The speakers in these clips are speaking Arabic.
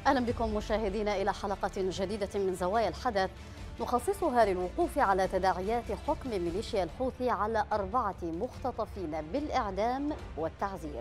أهلا بكم مشاهدينا إلى حلقة جديدة من زوايا الحدث نخصصها للوقوف على تداعيات حكم ميليشيا الحوثي على 4 مختطفين بالإعدام والتعزير.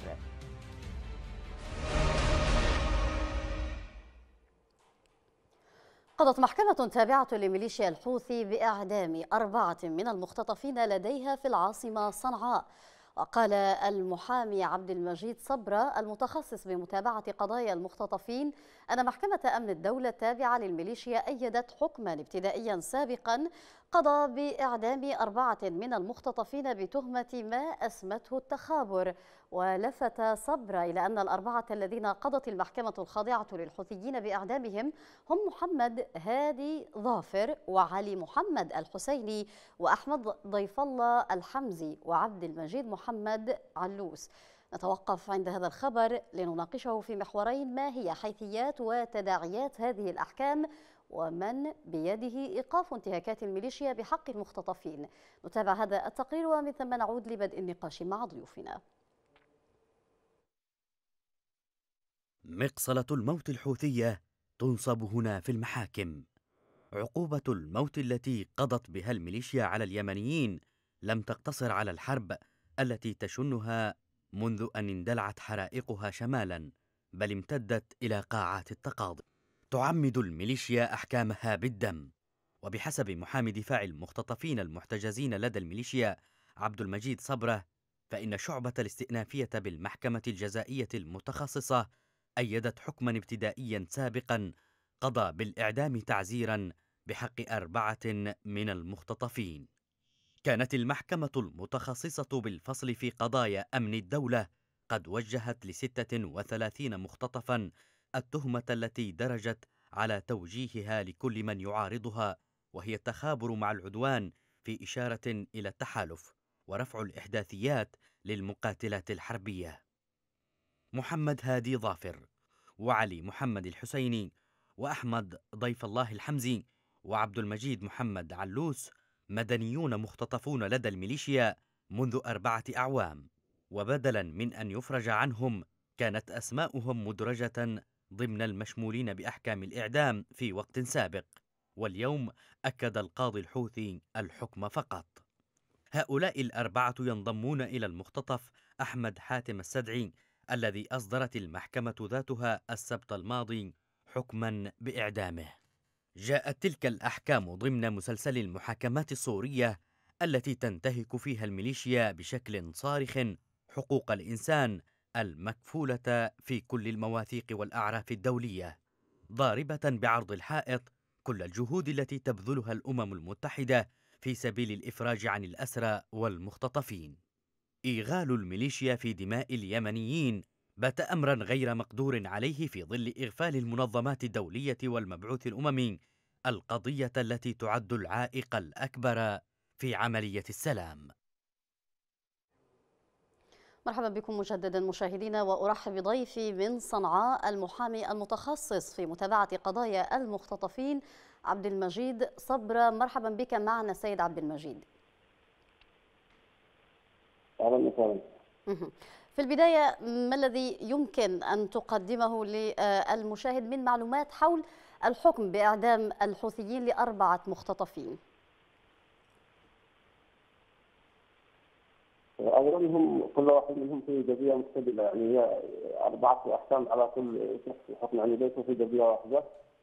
قضت محكمة تابعة لميليشيا الحوثي بإعدام 4 من المختطفين لديها في العاصمة صنعاء. وقال المحامي عبد المجيد صبرة المتخصص بمتابعة قضايا المختطفين أن محكمة أمن الدولة التابعة للميليشيا أيدت حكما ابتدائيا سابقا قضى بإعدام 4 من المختطفين بتهمة ما أسمته التخابر. ولفت صبرة إلى أن ال4 الذين قضت المحكمة الخاضعة للحوثيين بإعدامهم هم محمد هادي ظافر وعلي محمد الحسيني وأحمد ضيف الله الحمزي وعبد المجيد محمد علوس. نتوقف عند هذا الخبر لنناقشه في محورين: ما هي حيثيات وتداعيات هذه الأحكام، ومن بيده إيقاف انتهاكات الميليشيا بحق المختطفين. نتابع هذا التقرير ومن ثم نعود لبدء النقاش مع ضيوفنا. مقصلة الموت الحوثية تنصب هنا في المحاكم. عقوبة الموت التي قضت بها الميليشيا على اليمنيين لم تقتصر على الحرب التي تشنها منذ أن اندلعت حرائقها شمالا، بل امتدت إلى قاعات التقاضي. تعمد الميليشيا أحكامها بالدم. وبحسب محامي دفاع المختطفين المحتجزين لدى الميليشيا عبد المجيد صبرة، فإن شعبة الاستئنافية بالمحكمة الجزائية المتخصصة أيدت حكما ابتدائيا سابقا قضى بالإعدام تعزيرا بحق 4 من المختطفين. كانت المحكمة المتخصصة بالفصل في قضايا أمن الدولة قد وجهت ل36 مختطفا التهمة التي درجت على توجيهها لكل من يعارضها، وهي التخابر مع العدوان في إشارة إلى التحالف ورفع الإحداثيات للمقاتلات الحربية. محمد هادي ظافر وعلي محمد الحسيني وأحمد ضيف الله الحمزي وعبد المجيد محمد علوس مدنيون مختطفون لدى الميليشيا منذ 4 أعوام، وبدلا من أن يفرج عنهم كانت أسماؤهم مدرجة ضمن المشمولين بأحكام الإعدام في وقت سابق، واليوم أكد القاضي الحوثي الحكم فقط. هؤلاء ال4 ينضمون إلى المختطف أحمد حاتم السدعي الذي أصدرت المحكمة ذاتها السبت الماضي حكما بإعدامه. جاءت تلك الأحكام ضمن مسلسل المحاكمات السورية التي تنتهك فيها الميليشيا بشكل صارخ حقوق الإنسان المكفولة في كل المواثيق والأعراف الدولية، ضاربة بعرض الحائط كل الجهود التي تبذلها الأمم المتحدة في سبيل الإفراج عن الأسرى والمختطفين. إيغال الميليشيا في دماء اليمنيين بات أمرا غير مقدور عليه في ظل إغفال المنظمات الدولية والمبعوث الأممي القضية التي تعد العائق الأكبر في عملية السلام. مرحبا بكم مجددا مشاهدينا، وأرحب بضيفي من صنعاء المحامي المتخصص في متابعة قضايا المختطفين عبد المجيد صبرة. مرحبا بك معنا سيد عبد المجيد. أهلا وسهلا. في البداية، ما الذي يمكن أن تقدمه للمشاهد من معلومات حول الحكم بإعدام الحوثيين ل4 مختطفين؟ أولا هم كل واحد منهم في قضية مستقلة، يعني هي 4 أحكام على كل شخص حكم، يعني ليسوا في قضية واحدة.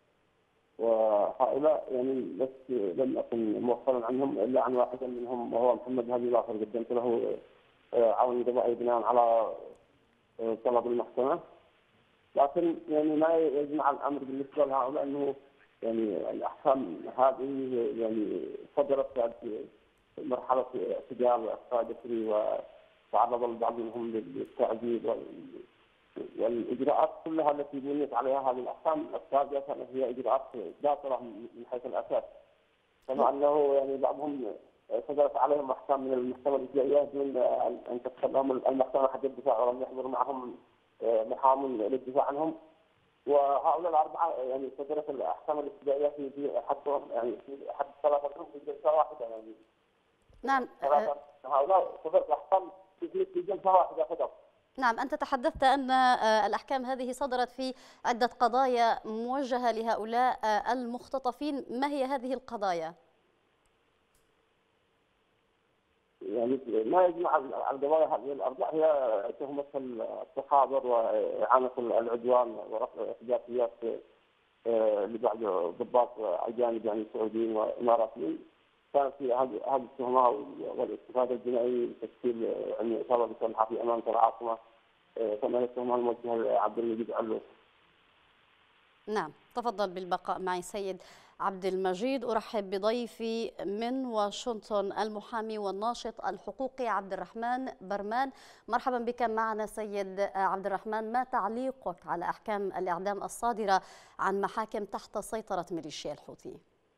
وهؤلاء يعني لم أكن مؤخرا عنهم إلا عن واحد منهم وهو محمد هادي ظافر، قدمت له عون قضائي بناء على طلب المحكمة. لكن يعني ما يجمع الأمر بالنسبة لهؤلاء أنه يعني الأحكام هذه يعني صدرت في مرحلة اعتدال وإخفاء جسري، وتعرض البعض منهم للتعذيب والإجراءات كلها التي بنيت عليها هذه الأحكام السابقة هي إجراءات باطلة من حيث الأساس، كما أنه يعني بعضهم صدرت عليهم أحكام من المحكمة الابتدائية دون أن تدخل لهم المحكمة حق الدفاع، ولم يحضر معهم محامٍ للدفاع عنهم. وهؤلاء ال4 يعني صدرت الأحكام الابتدائية في حدهم، يعني في حد 3 منهم في جلسة واحدة. يعني نعم، هؤلاء صدرت الأحكام في جلسة واحدة فقط. نعم، أنت تحدثت أن الأحكام هذه صدرت في عدة قضايا موجهة لهؤلاء المختطفين، ما هي هذه القضايا؟ يعني ما يجمع على القضايا هذه الاربع هي تهمه التخابر واعانه العدوان ورفع احداثيات لبعض ضباط اجانب يعني سعوديين واماراتيين. كانت في هذه التهمه والاستفاده الجنائيه لتشكيل يعني اصابه مسلحه في امانه العاصمه، كما هي التهمه الموجهه لعبد المجيد علوش. نعم، تفضل بالبقاء معي سيد عبد المجيد. أرحب بضيفي من واشنطن المحامي والناشط الحقوقي عبد الرحمن برمان. مرحبا بك معنا سيد عبد الرحمن، ما تعليقك على أحكام الإعدام الصادرة عن محاكم تحت سيطرة ميليشيا الحوثي؟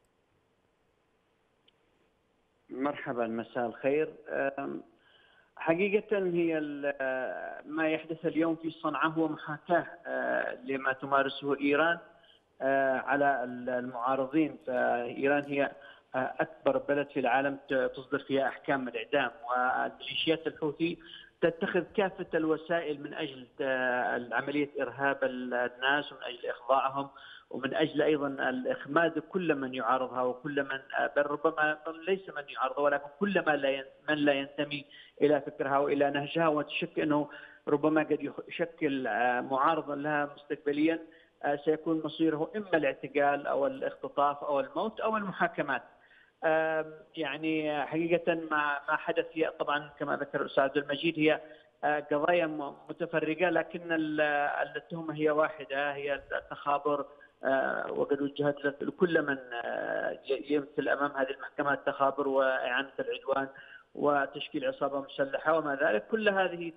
مرحبا، مساء الخير. حقيقة هي ما يحدث اليوم في صنعاء هو محاكاة لما تمارسه إيران على المعارضين. فإيران هي أكبر بلد في العالم تصدر فيها أحكام الإعدام، والميليشيات الحوثي تتخذ كافة الوسائل من أجل عملية إرهاب الناس ومن أجل إخضاعهم ومن أجل أيضا الإخماد كل من يعارضها وكل من، بل ربما ليس من يعارضها ولكن كل من لا ينتمي إلى فكرها وإلى نهجها، وتشك أنه ربما قد يشكل معارضا لها مستقبليا سيكون مصيره إما الاعتقال أو الاختطاف أو الموت أو المحاكمات. يعني حقيقة ما حدث هي طبعا كما ذكر الأستاذ عبد المجيد هي قضايا متفرقة، لكن التهمة هي واحدة، هي التخابر، وقد وجهت لكل من يمثل أمام هذه المحكمة التخابر وإعانة العدوان وتشكيل عصابة مسلحة وما ذلك. كل هذه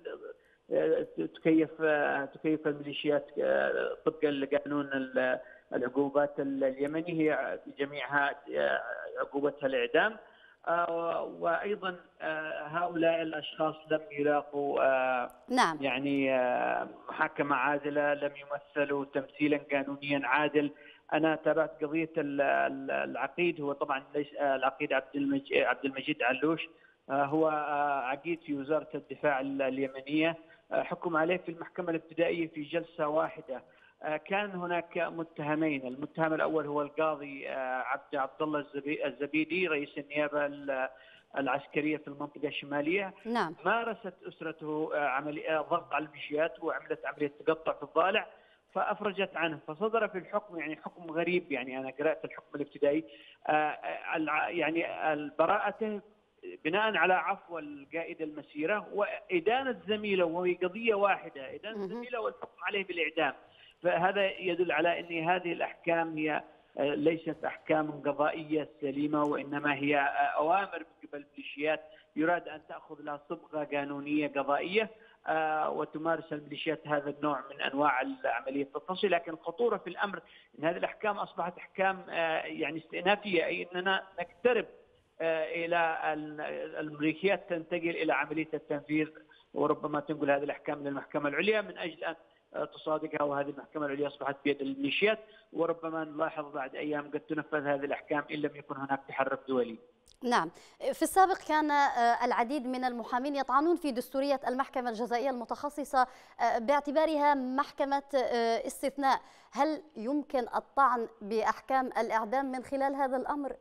تكيف الميليشيات طبقا لقانون العقوبات اليمني، هي جميعها عقوبتها الإعدام. وأيضا هؤلاء الأشخاص لم يلاقوا نعم. يعني محاكمة عادلة، لم يمثلوا تمثيلا قانونيا عادل. أنا تابعت قضية العقيد، هو طبعا ليس العقيد عبد المجيد علوش، هو عقيد في وزارة الدفاع اليمنية، حكم عليه في المحكمة الابتدائية في جلسة واحدة. كان هناك متهمين، المتهم الأول هو القاضي عبد الله الزبيدي رئيس النيابة العسكرية في المنطقة الشمالية. نعم. مارست أسرته ضغط على الميليشيات وعملت عملية تقطع في الضالع فأفرجت عنه، فصدر في الحكم يعني حكم غريب. يعني أنا قرأت الحكم الابتدائي يعني براءته بناء على عفو القائد المسيرة وإدانة زميله، وهي قضية واحدة، إدانة زميله والحكم عليه بالإعدام. فهذا يدل على أن هذه الأحكام هي ليست أحكام قضائية سليمة، وإنما هي أوامر من قبل الميليشيات يراد أن تأخذ لها صبغة قانونية قضائية، وتمارس الميليشيات هذا النوع من أنواع عملية التصل. لكن الخطورة في الأمر أن هذه الأحكام أصبحت أحكام يعني استئنافية، أي أننا نقترب إلى الميليشيات تنتقل إلى عملية التنفيذ، وربما تنقل هذه الأحكام للمحكمة العليا من أجل أن تصادقها، وهذه المحكمة العليا أصبحت بيد الميليشيات، وربما نلاحظ بعد أيام قد تنفذ هذه الأحكام إن لم يكن هناك تحرك دولي. نعم، في السابق كان العديد من المحامين يطعنون في دستورية المحكمة الجزائية المتخصصة باعتبارها محكمة استثناء. هل يمكن الطعن بأحكام الإعدام من خلال هذا الأمر؟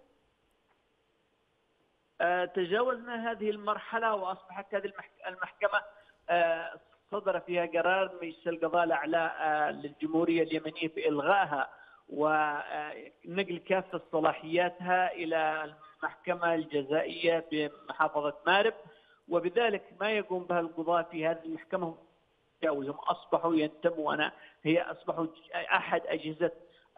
تجاوزنا هذه المرحلة وأصبحت هذه المحكمة صدر فيها قرار مجلس القضاء الأعلى للجمهورية اليمنية بإلغائها ونقل كافة صلاحياتها إلى المحكمة الجزائية بمحافظة مارب، وبذلك ما يقوم به القضاة في هذه المحكمة تجاوزهم، أصبحوا ينتموا هي أصبحوا أحد أجهزة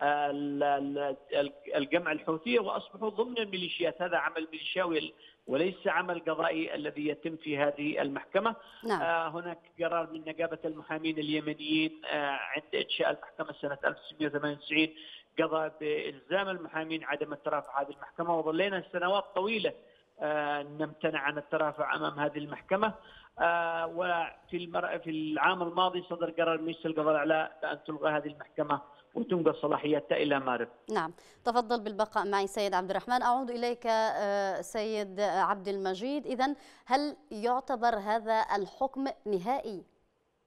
الجمع الحوثية وأصبحوا ضمن الميليشيات. هذا عمل ميليشياوي وليس عمل قضائي الذي يتم في هذه المحكمة. نعم. هناك قرار من نقابة المحامين اليمنيين عند إنشاء المحكمة سنة 1998 قضى بإلزام المحامين عدم الترافع هذه المحكمة، وظلينا سنوات طويلة نمتنع عن الترافع أمام هذه المحكمة. وفي العام الماضي صدر قرار مجلس القضاء الأعلى بأن تلغى هذه المحكمة وتنقل صلاحياتها إلى مارب. نعم، تفضل بالبقاء معي سيد عبد الرحمن. أعود إليك سيد عبد المجيد. إذن هل يعتبر هذا الحكم نهائي؟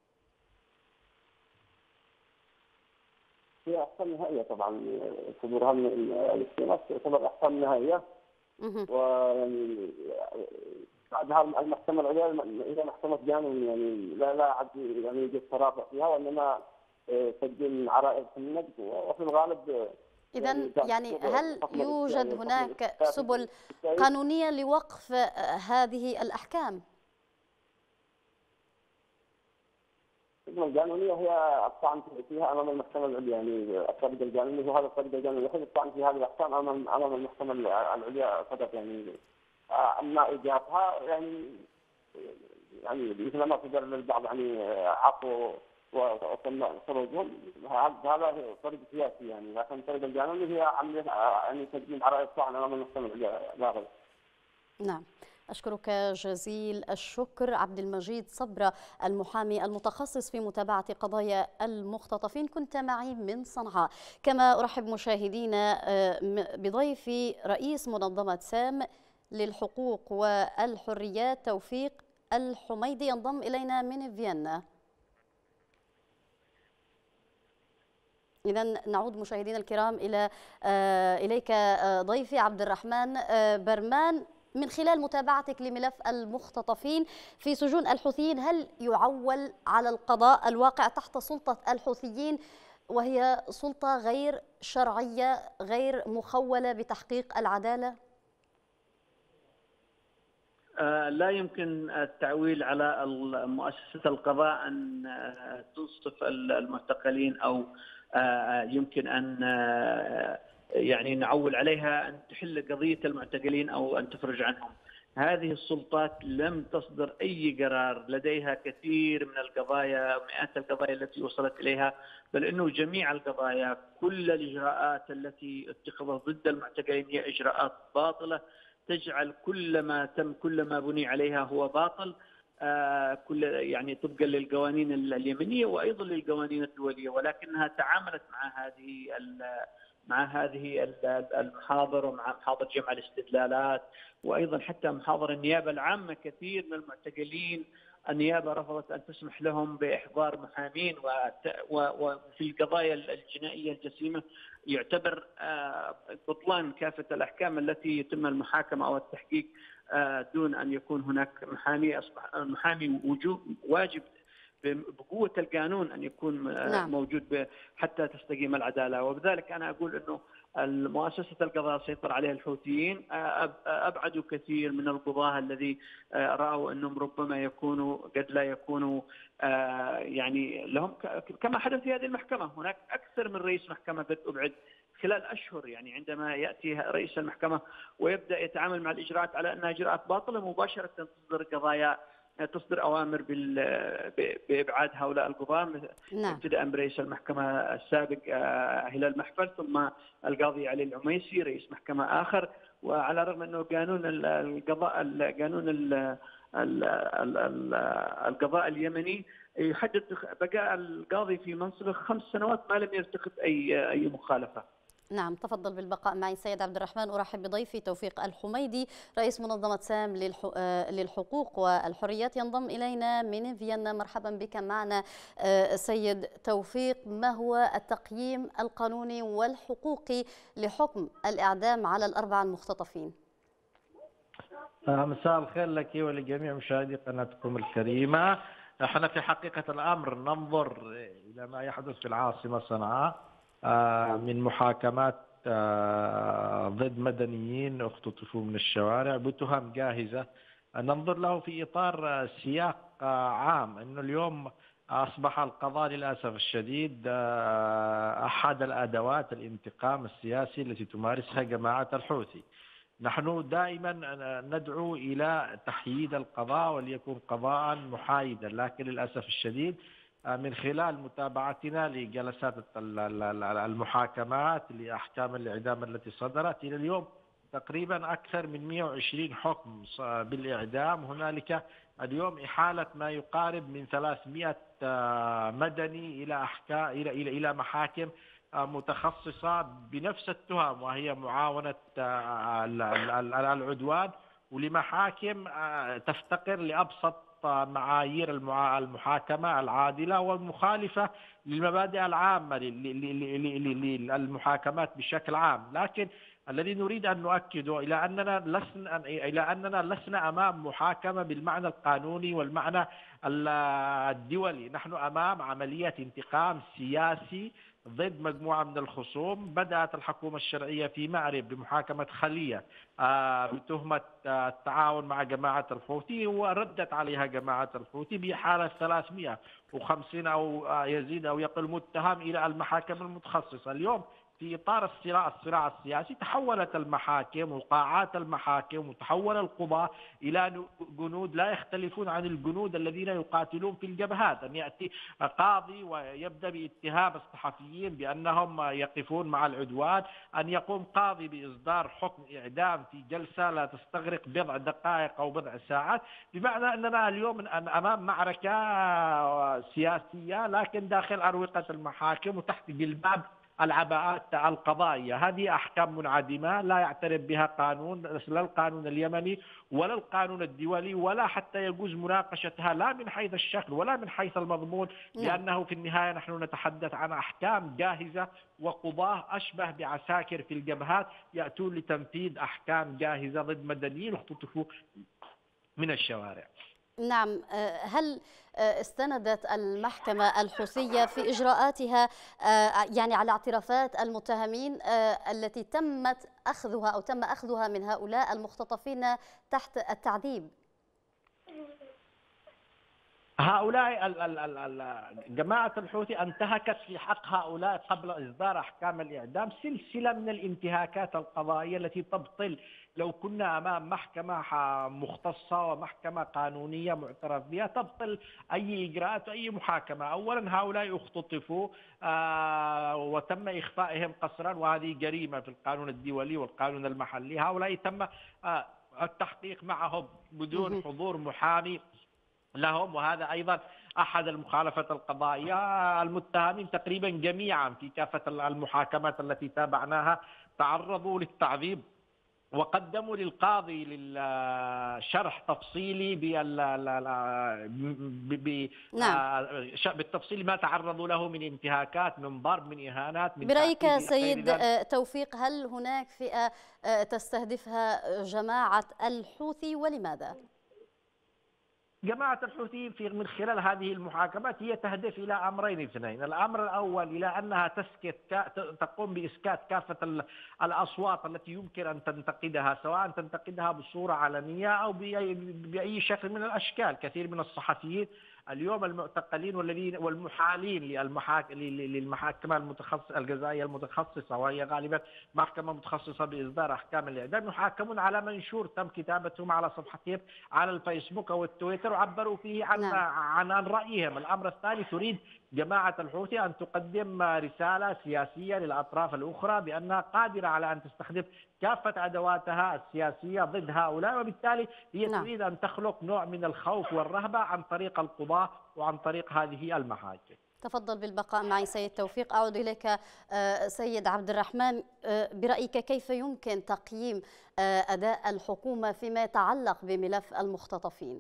هي أحكام نهائية طبعا. صدورها من الاستئناف تعتبر أحكام نهائية. ويعني بعدها المحكمة العليا هي محكمة قانون، يعني لا عاد يعني يوجد ترافع فيها، وإنما تقديم عرائض في النقد. وفي الغالب إذا يعني هل يوجد هناك سبل قانونية لوقف هذه الأحكام؟ السجن القانونية هي الطعن فيها أمام المحكمة العليا، يعني الطريق القانوني هو هذا الطريق القانوني الوحيد الطعن في هذه الأحكام أمام المحكمة العليا فقط. يعني أما إيجابها يعني مثل ما قدر للبعض يعني عفو وتم خروجهم، هذا طريق سياسي يعني. لكن الطريق القانوني هي عملية يعني تقديم عرائض طعن أمام المحكمة العليا لا غير. نعم، أشكرك جزيل الشكر عبد المجيد صبرة، المحامي المتخصص في متابعة قضايا المختطفين، كنت معي من صنعاء. كما أرحب مشاهدينا بضيفي رئيس منظمة سام للحقوق والحريات توفيق الحميدي، ينضم إلينا من فيينا. إذن نعود مشاهدينا الكرام إليك ضيفي عبد الرحمن برمان. من خلال متابعتك لملف المختطفين في سجون الحوثيين، هل يعول على القضاء الواقع تحت سلطة الحوثيين، وهي سلطة غير شرعية غير مخولة بتحقيق العدالة؟ لا يمكن التعويل على مؤسسة القضاء أن تنصف المعتقلين، أو يمكن أن يعني نعول عليها أن تحل قضية المعتقلين أو أن تفرج عنهم. هذه السلطات لم تصدر أي قرار، لديها كثير من القضايا، مئات القضايا التي وصلت إليها، بل أنه جميع القضايا كل الإجراءات التي اتخذت ضد المعتقلين هي إجراءات باطلة تجعل كل ما بني عليها هو باطل، يعني طبقا للقوانين اليمنية وأيضا للقوانين الدولية. ولكنها تعاملت مع هذه المحاضر، ومع محاضر جمع الاستدلالات، وأيضا حتى محاضر النيابة العامة. كثير من المعتقلين النيابة رفضت أن تسمح لهم بإحضار محامين، وفي القضايا الجنائية الجسيمة يعتبر بطلان كافة الأحكام التي يتم المحاكمة أو التحقيق دون أن يكون هناك محامي. أصبح المحامي واجب بقوة القانون أن يكون موجود حتى تستقيم العدالة. وبذلك أنا أقول أنه المؤسسة القضاء سيطر عليها الحوثيين، أبعدوا كثير من القضاة الذي رأوا أنهم ربما يكونوا قد لا يكونوا يعني لهم، كما حدث في هذه المحكمة. هناك أكثر من رئيس محكمة قد أبعد خلال أشهر. يعني عندما يأتي رئيس المحكمة ويبدأ يتعامل مع الإجراءات على أنها إجراءات باطلة، مباشرة تصدر أوامر بإبعاد هؤلاء القضاة، ابتداء برئيس المحكمة السابق هلال محفل، ثم القاضي علي العميسي رئيس محكمة آخر. وعلى الرغم أنه قانون القضاء اليمني يحدد بقاء القاضي في منصبه 5 سنوات ما لم يرتكب أي مخالفة. نعم، تفضل بالبقاء معي سيد عبد الرحمن. أرحب بضيفي توفيق الحميدي، رئيس منظمة سام للحقوق والحريات، ينضم إلينا من فيينا. مرحبا بك معنا سيد توفيق. ما هو التقييم القانوني والحقوقي لحكم الإعدام على ال4 المختطفين؟ مساء الخير لك ولجميع مشاهدي قناتكم الكريمة. احنا في حقيقة الأمر ننظر إلى ما يحدث في العاصمة صنعاء من محاكمات ضد مدنيين اختطفوا من الشوارع بتهم جاهزة. ننظر له في إطار سياق عام، أنه اليوم أصبح القضاء للأسف الشديد أحد الأدوات الانتقام السياسي التي تمارسها جماعة الحوثي. نحن دائما ندعو إلى تحييد القضاء وليكن قضاء محايدا، لكن للأسف الشديد من خلال متابعتنا لجلسات المحاكمات لأحكام الإعدام التي صدرت إلى اليوم تقريبا أكثر من 120 حكم بالإعدام. هنالك اليوم إحالة ما يقارب من 300 مدني إلى محاكم متخصصة بنفس التهم، وهي معاونة العدوان، ولمحاكم تفتقر لأبسط معايير المحاكمة العادلة والمخالفة للمبادئ العامة للمحاكمات بشكل عام. لكن الذي نريد أن نؤكده إلى أننا لسنا أمام محاكمة بالمعنى القانوني والمعنى الدولي. نحن أمام عملية انتقام سياسي ضد مجموعة من الخصوم. بدأت الحكومة الشرعية في مأرب بمحاكمة خلية بتهمة التعاون مع جماعة الحوثي، وردت عليها جماعة الحوثي بحالة 350 أو يزيد أو يقل متهم إلى المحاكم المتخصصة. اليوم في إطار الصراع السياسي تحولت المحاكم وقاعات المحاكم وتحول القضاة إلى جنود لا يختلفون عن الجنود الذين يقاتلون في الجبهات. أن يأتي قاضي ويبدأ باتهام الصحفيين بأنهم يقفون مع العدوان، أن يقوم قاضي بإصدار حكم إعدام في جلسة لا تستغرق بضع دقائق أو بضع ساعات، بمعنى أننا اليوم أمام معركة سياسية لكن داخل أروقة المحاكم وتحت جلباب العباءات القضائية. هذه أحكام منعدمة لا يعترف بها قانون، لا القانون اليمني ولا القانون الدولي، ولا حتى يجوز مناقشتها لا من حيث الشكل ولا من حيث المضمون، لأنه في النهاية نحن نتحدث عن أحكام جاهزة وقضاة أشبه بعساكر في الجبهات يأتون لتنفيذ أحكام جاهزة ضد مدنيين اختطفوا من الشوارع. نعم، هل استندت المحكمة الحوثية في إجراءاتها يعني على اعترافات المتهمين التي تم أخذها من هؤلاء المختطفين تحت التعذيب؟ هؤلاء جماعة الحوثي انتهكت في حق هؤلاء قبل إصدار أحكام الإعدام سلسلة من الانتهاكات القضائية التي تبطل لو كنا أمام محكمة مختصة ومحكمة قانونية معترف بها تبطل أي إجراءات وأي محاكمة. أولا هؤلاء اختطفوا وتم إخفائهم قسرا، وهذه جريمة في القانون الدولي والقانون المحلي. هؤلاء تم التحقيق معهم بدون حضور محامي لهم، وهذا أيضا أحد المخالفات القضائية. المتهمين تقريبا جميعا في كافة المحاكمات التي تابعناها تعرضوا للتعذيب وقدموا للقاضي للشرح تفصيلي بالتفصيل ما تعرضوا له من انتهاكات، من ضرب، من إهانات، من برأيك سيد توفيق، هل هناك فئة تستهدفها جماعة الحوثي ولماذا؟ جماعة الحوثي من خلال هذه المحاكمات هي تهدف إلى أمرين اثنين. الأمر الأول إلى أنها تقوم بإسكات كافة الأصوات التي يمكن أن تنتقدها، سواء تنتقدها بصورة علنية أو بأي شكل من الأشكال. كثير من الصحفيين اليوم المعتقلين والمحالين للمحاكمة المتخصصة الجزائية المتخصصة، وهي غالبا محكمة متخصصة بإصدار أحكام الإعدام، يحاكمون على منشور تم كتابتهم على صفحتهم على الفيسبوك أو التويتر وعبروا فيه عن رأيهم. الأمر الثاني، تريد جماعة الحوثي أن تقدم رسالة سياسية للأطراف الأخرى بأنها قادرة على أن تستخدم كافة أدواتها السياسية ضد هؤلاء، وبالتالي هي تريد أن تخلق نوع من الخوف والرهبة عن طريق القضاء وعن طريق هذه المحاكم. تفضل بالبقاء معي سيد توفيق. أعود إليك سيد عبد الرحمن، برأيك كيف يمكن تقييم أداء الحكومة فيما يتعلق بملف المختطفين؟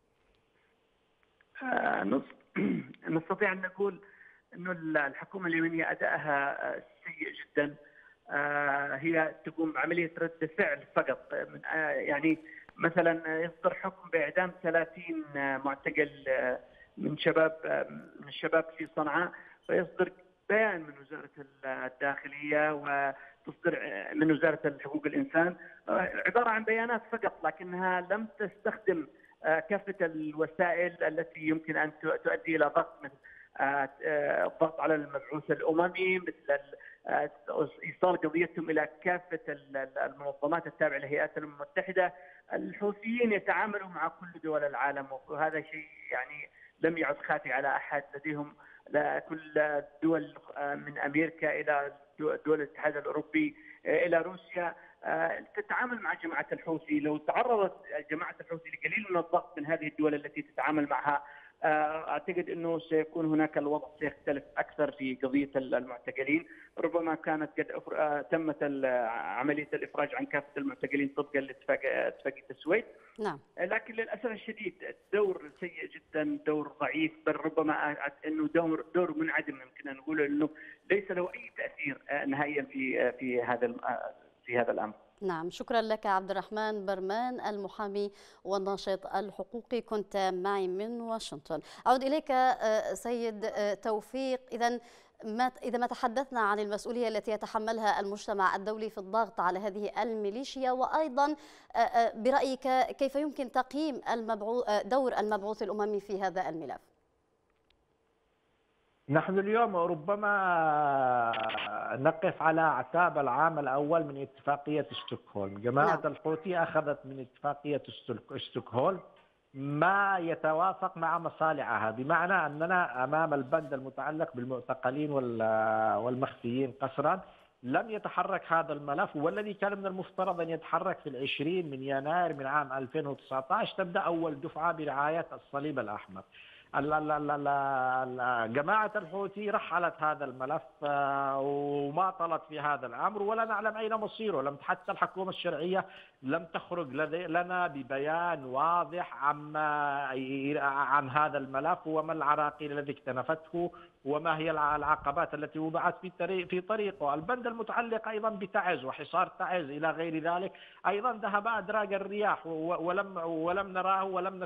نستطيع أن نقول أن الحكومة اليمنية أدائها سيء جدا. هي تقوم بعملية رد فعل فقط. يعني مثلا يصدر حكم بإعدام 30 معتقل من الشباب في صنعاء، فيصدر بيان من وزارة الداخلية وتصدر من وزارة حقوق الإنسان عبارة عن بيانات فقط، لكنها لم تستخدم كافة الوسائل التي يمكن أن تؤدي إلى ضغط، مثل الضغط على المبعوث الأممي، مثل إيصال قضيتهم إلى كافة المنظمات التابعة للهيئات الأمم المتحدة. الحوثيين يتعاملوا مع كل دول العالم، وهذا شيء يعني لم يعد خافي على أحد. لديهم كل الدول من أمريكا إلى دول الاتحاد الأوروبي إلى روسيا تتعامل مع جماعة الحوثي. لو تعرضت جماعة الحوثي لقليل من الضغط من هذه الدول التي تتعامل معها أعتقد أنه سيكون هناك الوضع سيختلف أكثر في قضية المعتقلين. ربما كانت قد تمت عملية الإفراج عن كافة المعتقلين طبقا لاتفاقية السويد. نعم. لكن للأسف الشديد الدور سيء جدا، دور ضعيف، بل ربما أنه دور منعدم، يمكن أن نقول أنه ليس له أي تأثير نهائيا في هذا الأمر. نعم، شكرا لك عبد الرحمن برمان المحامي والناشط الحقوقي، كنت معي من واشنطن. أعود إليك سيد توفيق. إذا ما تحدثنا عن المسؤولية التي يتحملها المجتمع الدولي في الضغط على هذه الميليشيا، وأيضا برأيك كيف يمكن تقييم دور المبعوث الأممي في هذا الملف؟ نحن اليوم ربما نقف على أعتاب العام الأول من اتفاقية ستوكهولم. جماعة الحوثي أخذت من اتفاقية ستوكهولم ما يتوافق مع مصالحها، بمعنى أننا أمام البند المتعلق بالمعتقلين والمخفيين قسرا. لم يتحرك هذا الملف، والذي كان من المفترض أن يتحرك في 20 من يناير من عام 2019 تبدأ أول دفعة برعاية الصليب الأحمر. جماعة الحوثي رحلت هذا الملف وما طلت في هذا الأمر، ولا نعلم أين مصيره. حتى الحكومة الشرعية لم تخرج لنا ببيان واضح عن هذا الملف، وما العراقيل التي اكتنفته، وما هي العقبات التي وضعت في طريقه. البند المتعلق أيضا بتعز وحصار تعز إلى غير ذلك أيضا ذهب أدراج الرياح، ولم نراه ولم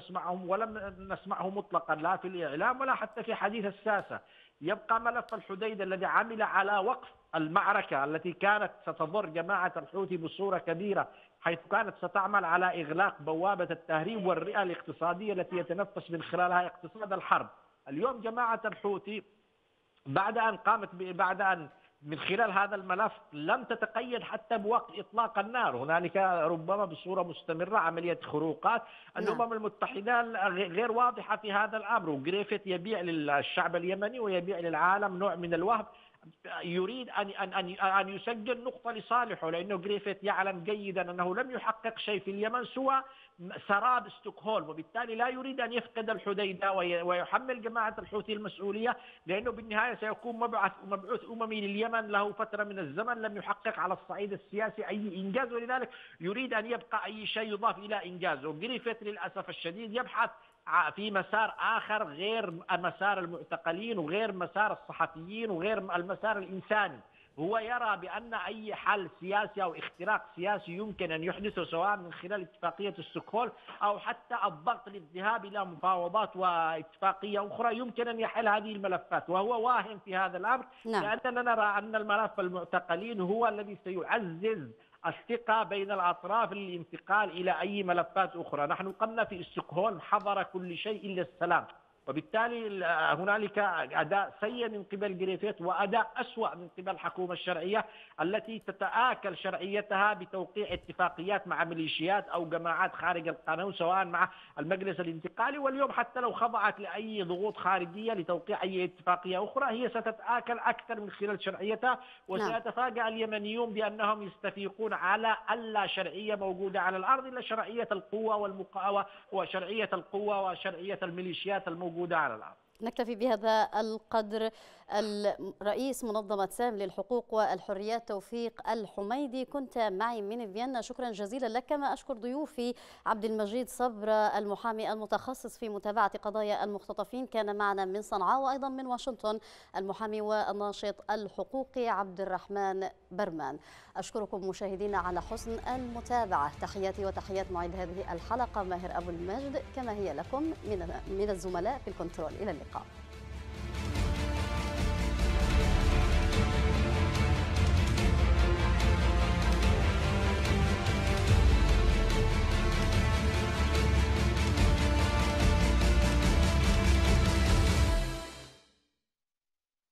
نسمعه مطلقا، لا في الإعلام ولا حتى في حديث الساسة. يبقى ملف الحديدة الذي عمل على وقف المعركة التي كانت ستضر جماعة الحوثي بصورة كبيرة، حيث كانت ستعمل على إغلاق بوابة التهريب والرئة الاقتصادية التي يتنفس من خلالها اقتصاد الحرب. اليوم جماعة الحوثي بعد أن من خلال هذا الملف لم تتقيد حتى بوقت إطلاق النار. هنالك ربما بصورة مستمرة عملية خروقات. الأمم المتحدة غير واضحة في هذا الأمر، وغريفيث يبيع للشعب اليمني ويبيع للعالم نوع من الوهم. يريد أن يسجل نقطة لصالحه، لأنه غريفيث يعلم جيدا أنه لم يحقق شيء في اليمن سوى سراب ستوكهولم، وبالتالي لا يريد أن يفقد الحديدة ويحمل جماعة الحوثي المسؤولية، لأنه بالنهاية سيكون مبعوث أممي لليمن له فترة من الزمن لم يحقق على الصعيد السياسي أي إنجاز، ولذلك يريد أن يبقى أي شيء يضاف إلى إنجازه. غريفيث للأسف الشديد يبحث في مسار آخر غير مسار المعتقلين وغير مسار الصحفيين وغير المسار الإنساني. هو يرى بأن أي حل سياسي أو اختراق سياسي يمكن أن يحدثه سواء من خلال اتفاقية ستوكهولم أو حتى الضغط للذهاب إلى مفاوضات واتفاقية أخرى يمكن أن يحل هذه الملفات، وهو واهم في هذا الأمر. لأننا نرى أن الملف المعتقلين هو الذي سيعزز الثقة بين الأطراف للانتقال إلى أي ملفات أخرى. نحن قمنا في ستوكهولم حضر كل شيء إلا السلام، وبالتالي هنالك أداء سيء من قبل غريفيث وأداء أسوأ من قبل الحكومة الشرعية التي تتآكل شرعيتها بتوقيع اتفاقيات مع ميليشيات أو جماعات خارج القانون، سواء مع المجلس الانتقالي. واليوم حتى لو خضعت لأي ضغوط خارجية لتوقيع أي اتفاقية أخرى هي ستتآكل أكثر من خلال شرعيتها، وسيتفاجأ اليمنيون بأنهم يستفيقون على ألا شرعية موجودة على الأرض إلا شرعية القوة والمقاومة وشرعية القوة وشرعية الميليشيات الموجودة على الأرض. نكتفي بهذا القدر. الرئيس منظمة سام للحقوق والحريات توفيق الحميدي كنت معي من فيينا، شكرا جزيلا لك. كما أشكر ضيوفي عبد المجيد صبرا المحامي المتخصص في متابعة قضايا المختطفين كان معنا من صنعاء، وأيضا من واشنطن المحامي والناشط الحقوقي عبد الرحمن برمان. أشكركم مشاهدينا على حسن المتابعة. تحياتي وتحيات معيد هذه الحلقة ماهر أبو المجد، كما هي لكم من الزملاء في الكنترول. إلى اللقاء.